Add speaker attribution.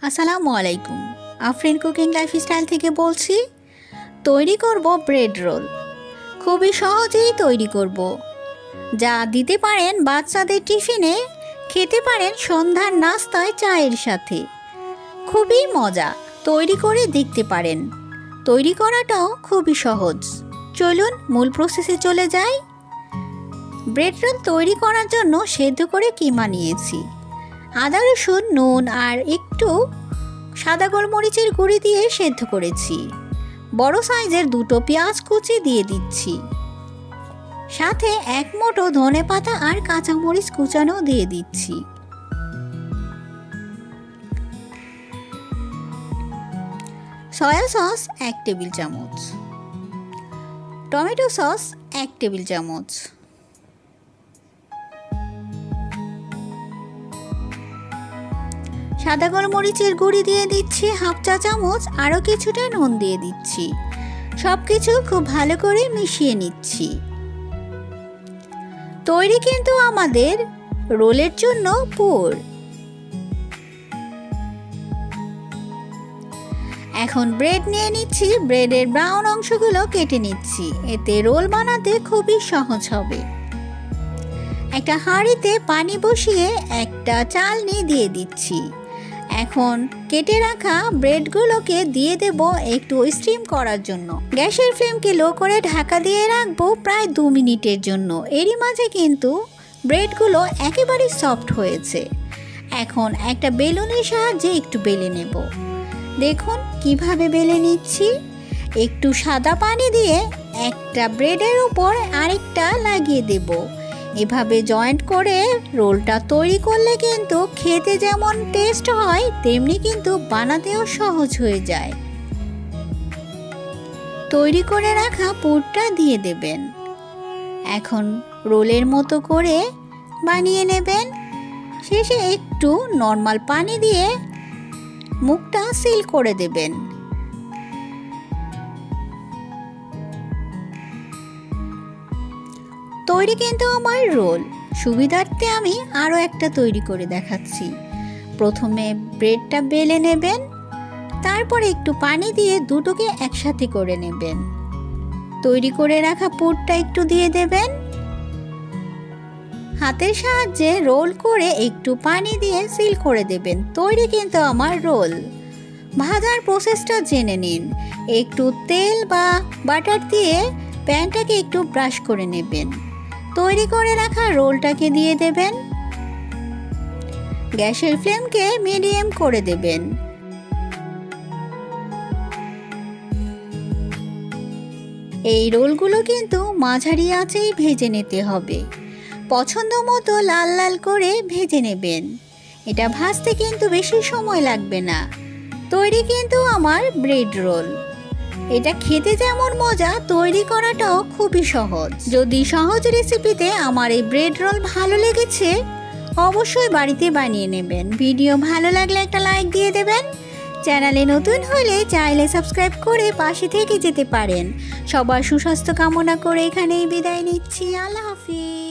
Speaker 1: আসসালামু আলাইকুম। Afrin cooking lifestyle থেকে বলছি। তৈরি করব ব্রেড রোল। খুবই সহজেই তৈরি করব, যা দিতে পারেন বাচ্চাদের টিফিনে, খেতে পারেন সন্ধ্যার নাস্তায় চায়ের সাথে। খুবই মজা, তৈরি করে দেখতে পারেন। তৈরি করাটাও খুবই সহজ। চলুন মূল প্রসেসে চলে যাই। ব্রেড রোল তৈরি করার জন্য সেদ্ধ করে কিমা নিয়েছি। আদা রসুন নুন আর একটু সাদা গোলমরিচের গুঁড়ি দিয়ে সেদ্ধ করেছি। বড় সাইজের দুটো পেঁয়াজ কুচি দিয়ে দিচ্ছি, সাথে এক মুঠো ধনেপাতা আর কাঁচামরিচ কুচানো দিয়ে দিচ্ছি। সয়া সস 1 টেবিল চামচ, টমেটো সস 1 টেবিল চামচ, সাদা গোলমরিচের গুঁড়ি দিয়ে দিচ্ছি হাফ চা চামচ, আরও কিছুটা নুন দিয়ে দিচ্ছি। সব কিছু খুব ভালো করে মিশিয়ে নিচ্ছি। তৈরি কিন্তু আমাদের রোলের জন্য পুর। এখন ব্রেড নিয়ে নিচ্ছি। ব্রেডের ব্রাউন অংশগুলো কেটে নিচ্ছি, এতে রোল বানাতে খুবই সহজ হবে। একটা হাঁড়িতে পানি বসিয়ে একটা চালনি দিয়ে দিচ্ছি। এখন কেটে রাখা ব্রেডগুলোকে দিয়ে দেব একটু স্টিম করার জন্য। গ্যাসের ফ্লেমকে লো করে ঢাকা দিয়ে রাখবো প্রায় 2 মিনিটের জন্য। এরই মাঝে কিন্তু ব্রেডগুলো একেবারে সফট হয়েছে। এখন একটা বেলুনের সাহায্যে একটু বেলে নেব। দেখুন কিভাবে বেলে নিচ্ছি। একটু সাদা পানি দিয়ে একটা ব্রেডের উপর আরেকটা লাগিয়ে দেব। এভাবে জয়েন্ট করে রোলটা তৈরি করলে কিন্তু খেতে যেমন টেস্ট হয়, তেমনি কিন্তু বানাতেও সহজ হয়ে যায়। তৈরি করে রাখা পুরটা দিয়ে দেবেন। এখন রোলের মতো করে বানিয়ে নেবেন। শেষে একটু নর্মাল পানি দিয়ে মুখটা সিল করে দেবেন। তৈরি কিন্তু আমার রোল। সুবিধার্থে আমি আরও একটা তৈরি করে দেখাচ্ছি। প্রথমে ব্রেডটা বেলে নেবেন, তারপর একটু পানি দিয়ে দুটোকে একসাথে করে নেবেন। তৈরি করে রাখা পুরটা একটু দিয়ে দেবেন। হাতের সাহায্যে রোল করে একটু পানি দিয়ে সিল করে দেবেন। তৈরি কিন্তু আমার রোল। ভাজার প্রসেসটা জেনে নিন। একটু তেল বা বাটার দিয়ে প্যানটাকে একটু ব্রাশ করে নেবেন। তৈরি করে রাখা রোলটাকে দিয়ে দেবেন। গ্যাসের ফ্লেমকে মিডিয়াম করে দেবেন। এই রোলগুলো কিন্তু মাঝারি আঁচেই ভেজে নিতে হবে। পছন্দ মতো লাল লাল করে ভেজে নেবেন। এটা ভাজতে কিন্তু বেশি সময় লাগবে না। তৈরি কিন্তু আমার ব্রেড রোল। এটা খেতে যেমন মজা, তৈরি করাটাও খুবই সহজ। যদি সহজ রেসিপিতে আমার এই ব্রেড রোল ভালো লেগেছে, অবশ্যই বাড়িতে বানিয়ে নেবেন। ভিডিও ভালো লাগলে একটা লাইক দিয়ে দেবেন। চ্যানেলে নতুন হলে চাইলে সাবস্ক্রাইব করে পাশে থেকে যেতে পারেন। সবার সুস্বাস্থ্য কামনা করে এখানেই বিদায় নিচ্ছি। আল্লাহ হাফিজ।